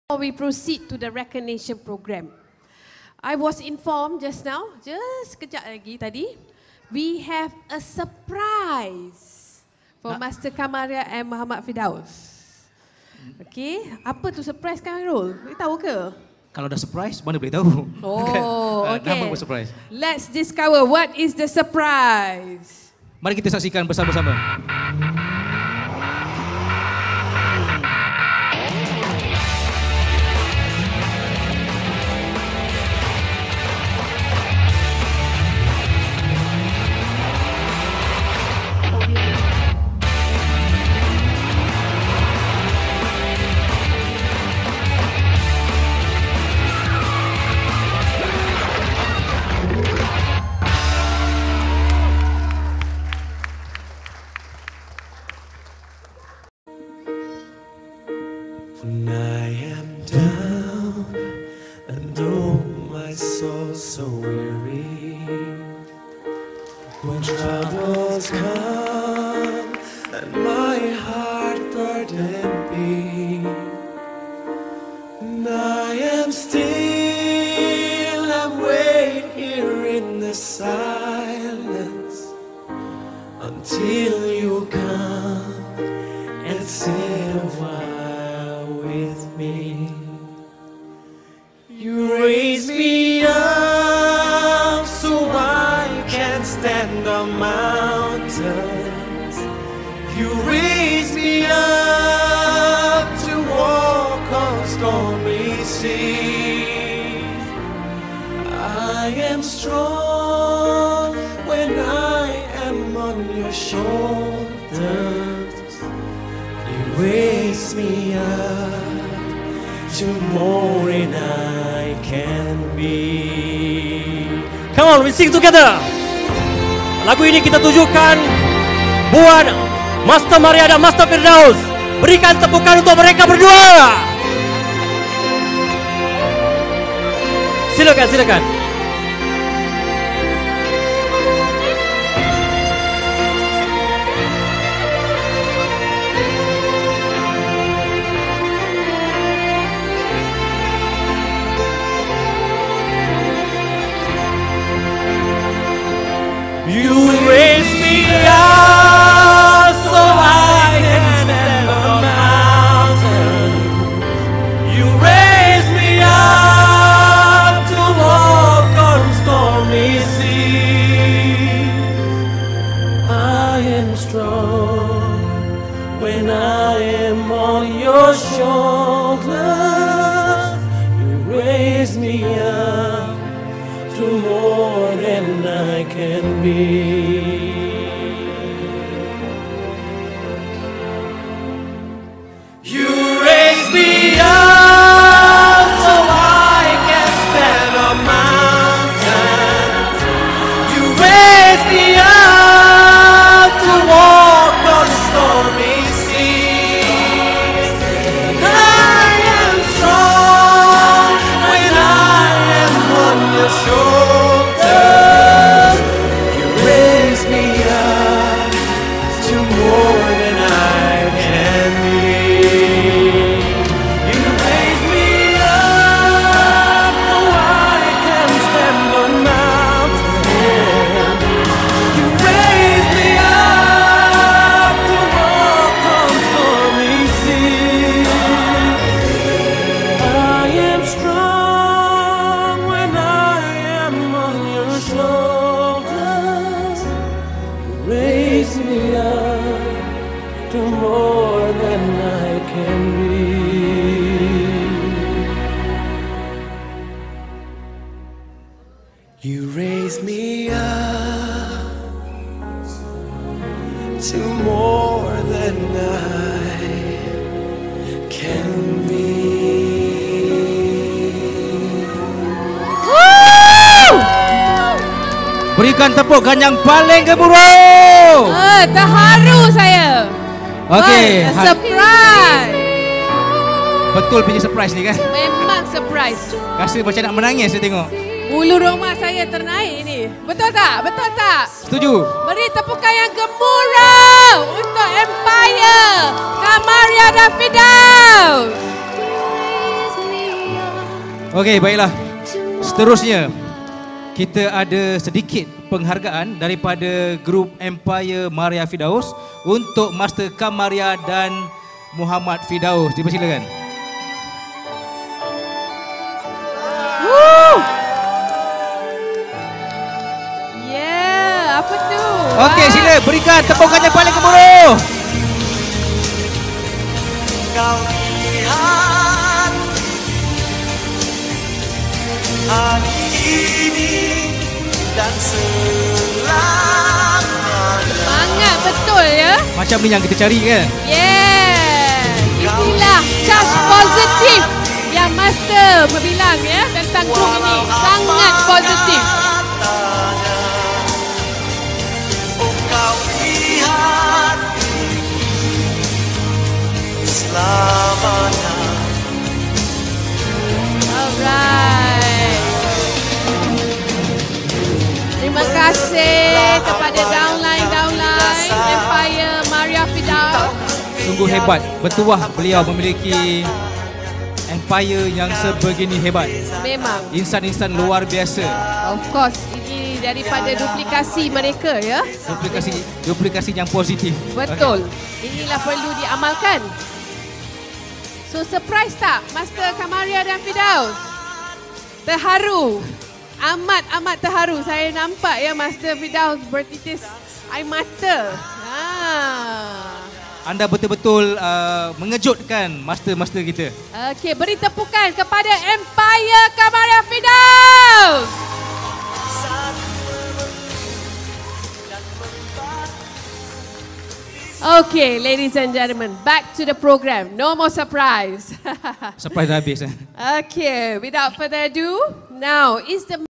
We proceed to the recognition program. I was informed just now, just sekejap lagi tadi, we have a surprise for Master Kamaria and Muhammad Firdaus. Okay, apa tu surprise Khairul? You tahu ke? Kalau dah surprise, mana boleh tahu? Oh, okay. Nama pun surprise. Let's discover what is the surprise. Mari kita saksikan bersama-sama. When I am down and oh my soul so weary, when troubles come and my heart burdened be, and I am still and wait here in the silence until you come and sit a while with me. You raise me up so I can stand on mountains. You raise me up to walk on stormy seas. I am strong when I am on your shoulders. You raise me up to more than I can be. Come on, we sing together. Lagu ini kita tujukan buat Master Maria dan Master Firdaus. Berikan tepukan untuk mereka berdua. Silakan, silakan. You raise me up so I can stand on mountains. You raise me up to walk on stormy seas. I am strong when I am on your shoulders. You raise me up to more than I can be. You raise me up so I can stand on mountains. You raise me up to walk on stormy seas. I am strong when I am on your shoulders. You raise me up to more than I can be. You raise me up so I can stand on mountains. You raise me up to walk on stormy seas. I am strong when I am on your shoulders. You raise me up to more than I can be. You raise me up to more than I can be. Berikan tepukan yang paling gemuruh. Terharu saya. Okey, Surprise. betul punya surprise ni kan? Memang surprise. Rasa macam nak menangis saya tengok. Bulu roma saya ternaik ni. Betul tak? Betul tak? Setuju? Beri tepukan yang gemuruh untuk Empire Kamaria dan Firdaus. Okey, baiklah. Seterusnya, kita ada sedikit penghargaan daripada grup Empire Maria Firdaus untuk Master Kamaria dan Muhammad Firdaus. Dipersilakan. Woo! Yeah, apa tu? Okey, sila berikan tepukan yang paling gemuruh. Kau lihat hari ini dan selamanya. Semangat betul ya. Macam ni yang kita cari kan? Yeah. Inilah charge positif yang Master berbilang ya tentang grup ini. Sangat positif. Oh, kau lihat selamanya. Alright. Terima kasih kepada downline Empire Maria Firdaus. Sungguh hebat. Bertuah beliau memiliki empire yang sebegini hebat. Memang. Insan-insan luar biasa. Of course, ini daripada duplikasi mereka ya. Duplikasi yang positif. Betul. Inilah perlu diamalkan. So surprise tak Master Kamaria dan Firdaus? Terharu. Amat terharu. Saya nampak ya Master Firdaus bertitis air mata. Anda betul-betul mengejutkan master-master kita. Okey, beri tepukan kepada Empire Kamaria Firdaus. Okay, ladies and gentlemen, back to the program. No more surprise. Surprise dah habis. Okay, without further ado, now is the